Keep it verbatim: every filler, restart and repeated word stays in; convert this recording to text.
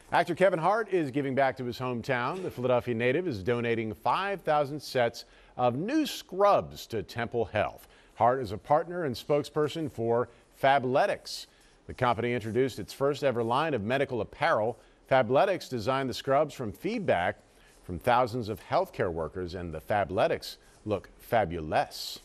Actor Kevin Hart is giving back to his hometown. The Philadelphia native is donating five thousand sets of new scrubs to Temple Health. Hart is a partner and spokesperson for Fabletics. The company introduced its first ever line of medical apparel. Fabletics designed the scrubs from feedback from thousands of healthcare workers, and the Fabletics look fabulous.